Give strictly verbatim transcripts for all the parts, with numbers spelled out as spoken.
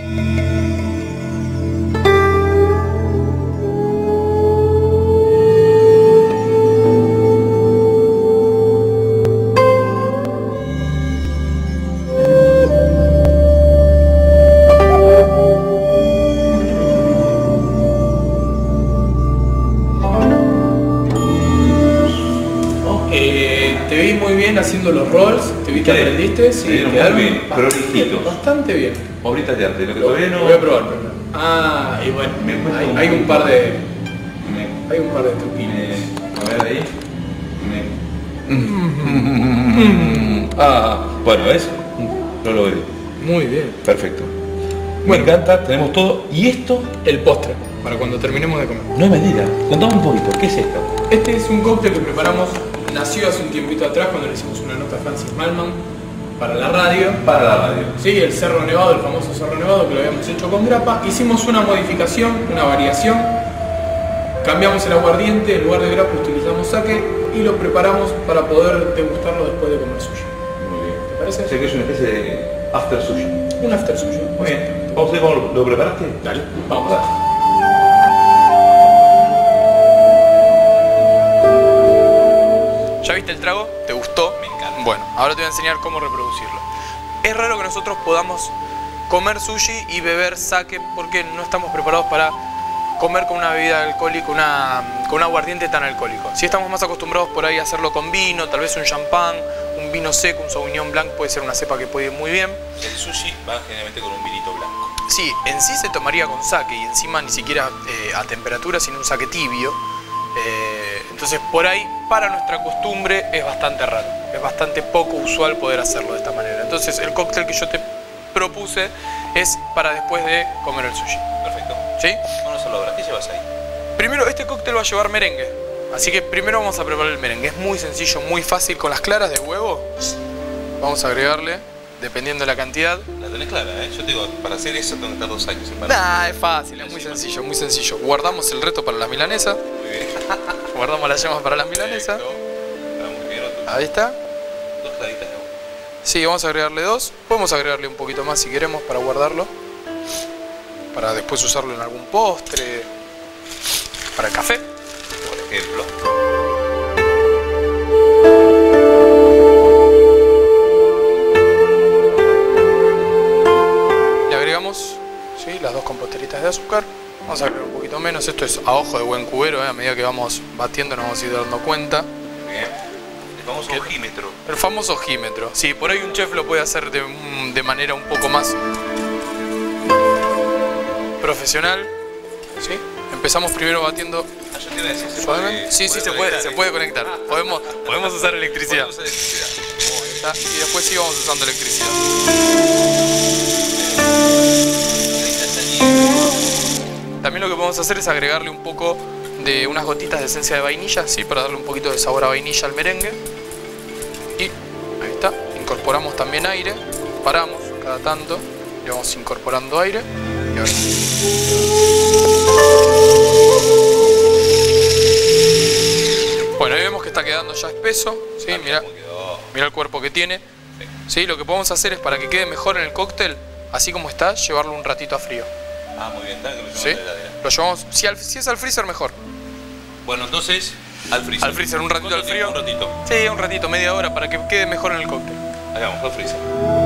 Haciendo los rolls, te vi que sí, aprendiste, sí, sí, quedaron muy bien, bastante, bastante bien. Obritas de arte, lo que todavía no... Voy a probar primero. Ah, y bueno, hay, un, hay un par de... Me, hay un par de truquines. A ver ahí. Me... ah, bueno, ¿ves? Lo logré. Muy bien. Perfecto. Bueno, me encanta, tenemos todo. ¿Y esto? El postre, para cuando terminemos de comer. No hay medida. Contame un poquito, ¿qué es esto? Este es un cóctel que preparamos. Nació hace un tiempito atrás cuando le hicimos una nota a Francis Malman para la radio. Para la radio. Sí, el Cerro Nevado, el famoso Cerro Nevado que lo habíamos hecho con grapa. Hicimos una modificación, una variación. Cambiamos el aguardiente, en lugar de grapa utilizamos sake y lo preparamos para poder degustarlo después de comer sushi. Muy bien. ¿Te parece? O sea que es una especie de after sushi. Un after sushi. Muy bien. ¿Vamos a ver cómo lo, lo preparaste? Dale, vamos. Dale. ¿Ya viste el trago? ¿Te gustó? Me encanta. Bueno, ahora te voy a enseñar cómo reproducirlo. Es raro que nosotros podamos comer sushi y beber sake porque no estamos preparados para comer con una bebida alcohólica, una, con un aguardiente tan alcohólico. Si estamos más acostumbrados por ahí a hacerlo con vino, tal vez un champán, un vino seco, un sauvignon blanc puede ser una cepa que puede ir muy bien. El sushi va generalmente con un vinito blanco. Sí, en sí se tomaría con sake y encima ni siquiera eh, a temperatura, sino un sake tibio. Eh, entonces por ahí, para nuestra costumbre, es bastante raro. Es bastante poco usual poder hacerlo de esta manera. Entonces el cóctel que yo te propuse es para después de comer el sushi. Perfecto. ¿Sí? Bueno, solo ahora, ¿qué llevas ahí? Primero, este cóctel va a llevar merengue. Así que primero vamos a preparar el merengue. Es muy sencillo, muy fácil. Con las claras de huevo vamos a agregarle, dependiendo de la cantidad. La tenés clara, ¿eh? Yo te digo, para hacer eso tengo que estar dos años en Paraná. Nah, es fácil, es muy sencillo, muy sencillo. Guardamos el resto para la milanesa. Muy bien. Guardamos las llamas para la milanesa. Ahí está. Dos claritas de huevo. Sí, vamos a agregarle dos. Podemos agregarle un poquito más si queremos para guardarlo. Para después usarlo en algún postre. Para el café, por ejemplo. Le agregamos, ¿sí?, las dos composteritas de azúcar. Vamos a agregar un poquito menos. Esto es a ojo de buen cubero, ¿eh? A medida que vamos batiendo nos vamos a ir dando cuenta. Bien. El famoso ojímetro. El famoso ojímetro. Sí, por ahí un chef lo puede hacer de, de manera un poco más profesional. ¿Sí? Empezamos primero batiendo. Ah, yo te iba a decir, ¿se suavemente. puede, Sí, sí, se puede, se puede conectar. Podemos, podemos usar electricidad. Podemos usar electricidad. ¿Está? Y después sí vamos usando electricidad. También lo que podemos hacer es agregarle un poco de unas gotitas de esencia de vainilla, ¿sí?, para darle un poquito de sabor a vainilla al merengue. Y ahí está. Incorporamos también aire. Paramos cada tanto. Y vamos incorporando aire. Y ahora. Bueno, ahí vemos que está quedando ya espeso. ¿Sí? Mirá, mirá el cuerpo que tiene. ¿Sí? Lo que podemos hacer es, para que quede mejor en el cóctel, así como está, llevarlo un ratito a frío. Ah, muy bien, está, que lo llevamos ¿Sí? a la heladera. Lo llevamos, si, al, si es al freezer, mejor. Bueno, entonces, al freezer. Al freezer, un ratito al frío. Un ratito. Sí, un ratito, media hora, para que quede mejor en el cóctel. Hagamos, al freezer.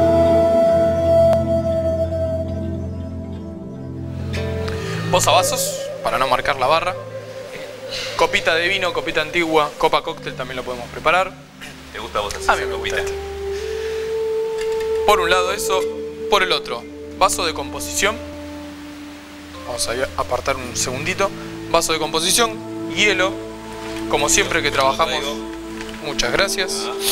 Posavasos, para no marcar la barra. Copita de vino, copita antigua, copa cóctel también lo podemos preparar. ¿Te gusta a vos así? A mí me gusta. Por un lado eso, por el otro, vaso de composición. Vamos a apartar un segundito. Vaso de composición, hielo, como siempre que trabajamos. Muchas gracias.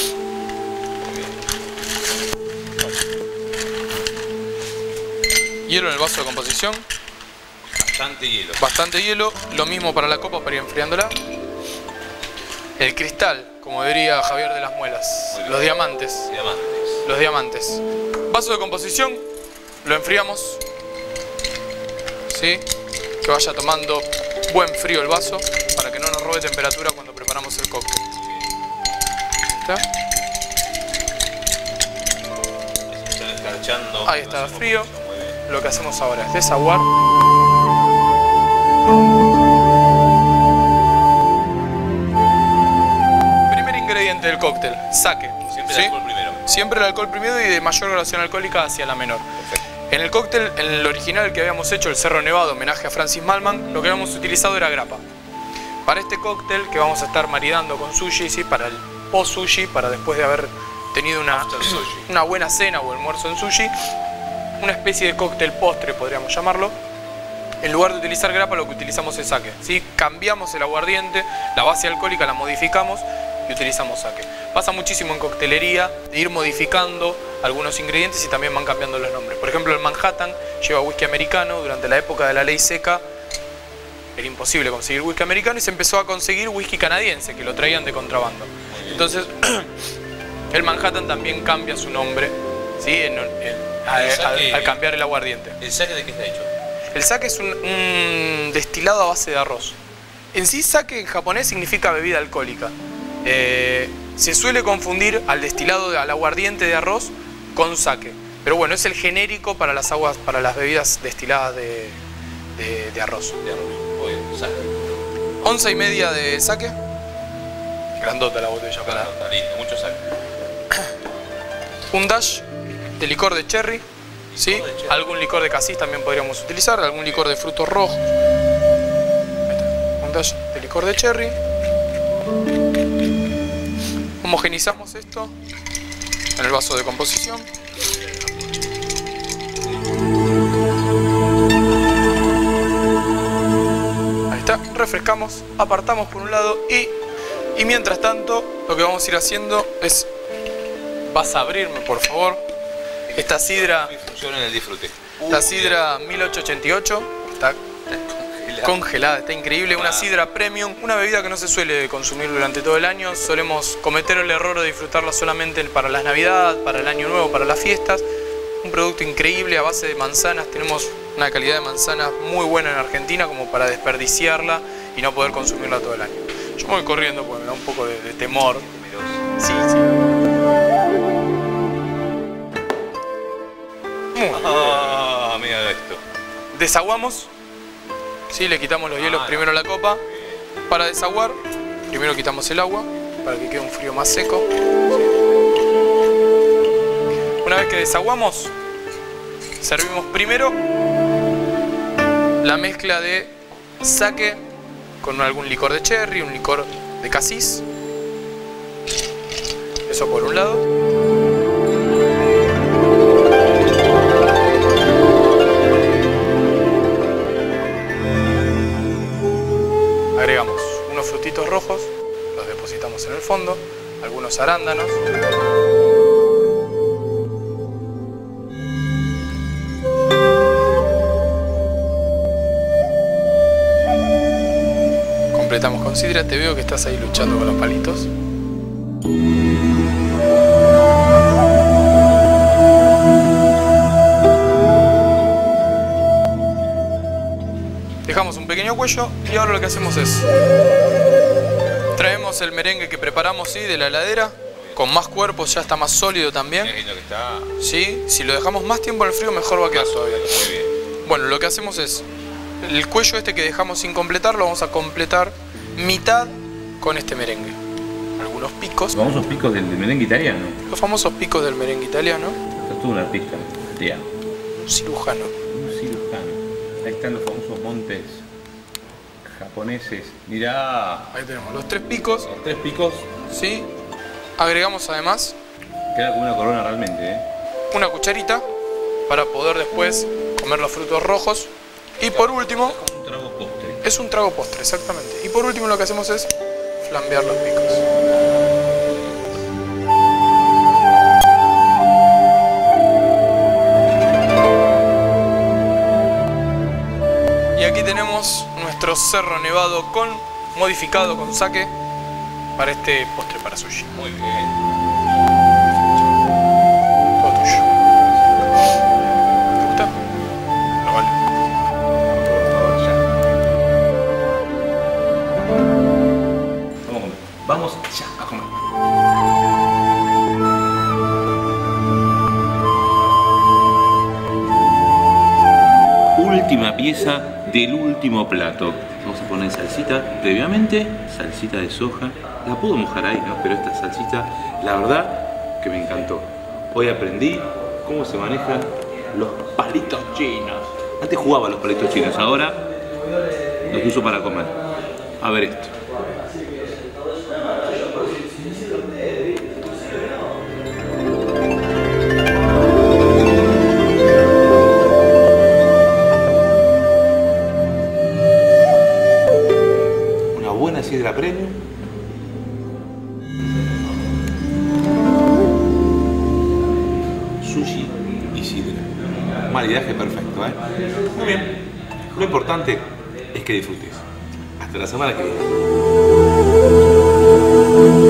Hielo en el vaso de composición. Bastante hielo. Bastante hielo. Lo mismo para la copa para ir enfriándola. El cristal, como diría Javier de las Muelas. Los diamantes. Diamantes. Los diamantes. Vaso de composición. Lo enfriamos. ¿Sí? Que vaya tomando buen frío el vaso para que no nos robe temperatura cuando preparamos el cóctel. ¿Está? Está escarchando. Ahí está frío. lo que hacemos ahora es desaguar. Primer ingrediente del cóctel, sake. Siempre ¿sí? el alcohol primero. Siempre el alcohol primero y de mayor graduación alcohólica hacia la menor. Perfecto. En el cóctel, en el original que habíamos hecho, el Cerro Nevado, homenaje a Francis Mallmann, lo que habíamos utilizado era grappa. Para este cóctel que vamos a estar maridando con sushi, ¿sí? Para el post sushi, para después de haber tenido una, una buena cena o almuerzo en sushi, una especie de cóctel postre podríamos llamarlo. En lugar de utilizar grappa, lo que utilizamos es sake, ¿sí? Cambiamos el aguardiente, la base alcohólica la modificamos y utilizamos sake. Pasa muchísimo en coctelería de ir modificando algunos ingredientes y también van cambiando los nombres. Por ejemplo, el Manhattan lleva whisky americano. Durante la época de la ley seca era imposible conseguir whisky americano y se empezó a conseguir whisky canadiense, que lo traían de contrabando. Entonces, el Manhattan también cambia su nombre, ¿sí? en, en, al, al, al cambiar el aguardiente. ¿El sake de qué está hecho? El sake es un, un destilado a base de arroz. En sí, sake en japonés significa bebida alcohólica. Eh, se suele confundir al destilado, de, al aguardiente de arroz con sake. Pero bueno, es el genérico para las aguas, para las bebidas destiladas de, de, de arroz. De arroz. Muy bien, sake. Onza y media de sake. Grandota la botella para. Está lindo, mucho sake. Un dash de licor de cherry. ¿Sí? de cherry. Algún licor de casis también podríamos utilizar, algún licor de frutos rojos. Ahí está. Un dash de licor de cherry. Homogenizamos esto en el vaso de composición. Ahí está, refrescamos, apartamos por un lado y, y mientras tanto lo que vamos a ir haciendo es, vas a abrirme por favor, esta sidra, Mi función en el disfrute. esta sidra mil ochocientos ochenta y ocho, está congelada, está increíble, una sidra premium, una bebida que no se suele consumir durante todo el año. Solemos cometer el error de disfrutarla solamente para las navidades, para el año nuevo, para las fiestas. Un producto increíble a base de manzanas, tenemos una calidad de manzanas muy buena en Argentina como para desperdiciarla y no poder consumirla todo el año. Yo me voy corriendo porque me da un poco de, de temor. Sí, sí. Muy bien. Ah, mira esto. Desaguamos. Sí, le quitamos los hielos Ah, primero a la copa. Para desaguar, primero quitamos el agua para que quede un frío más seco. Una vez que desaguamos, servimos primero la mezcla de sake con algún licor de cherry, un licor de casis. Eso por un lado. Agregamos unos frutitos rojos, los depositamos en el fondo, algunos arándanos. Completamos con sidra, te veo que estás ahí luchando con los palitos. Dejamos un pequeño cuello y ahora lo que hacemos es traemos el merengue que preparamos, ¿sí? De la heladera, con más cuerpo, ya está más sólido también. Qué lindo que está. ¿Sí? Si lo dejamos más tiempo en el frío, mejor va a quedar todavía. Muy bien. Bueno, lo que hacemos es el cuello este que dejamos sin completar, lo vamos a completar mitad con este merengue. Algunos picos, Los famosos picos del, del merengue italiano. los famosos picos del merengue italiano. Esto es todo un artista, tía. Un cirujano. Un cirujano. Ahí están los famosos montes japoneses. Mirá. Ahí tenemos los tres picos, Los tres picos. ¿sí? Agregamos además Queda como una corona realmente, ¿eh? una cucharita para poder después comer los frutos rojos. Y por último, Es como un trago postre. es un trago postre, exactamente. Y por último lo que hacemos es flambear los picos. Y aquí tenemos nuestro Cerro Nevado con modificado con sake para este postre para sushi. Muy bien. Todo tuyo. ¿Te gusta? No vale. Vamos a comer. Vamos ya a comer. última pieza del último plato. Vamos a poner salsita previamente, salsita de soja. La puedo mojar ahí, ¿no? Pero esta salsita, la verdad que me encantó. Hoy aprendí cómo se manejan los palitos chinos. Antes jugaba a los palitos chinos, ahora los uso para comer. A ver esto. Una buena sidra premium. Sushi y sidra. Un maridaje perfecto, ¿eh? Muy bien. Lo importante es que disfrutes. Hasta la semana que viene.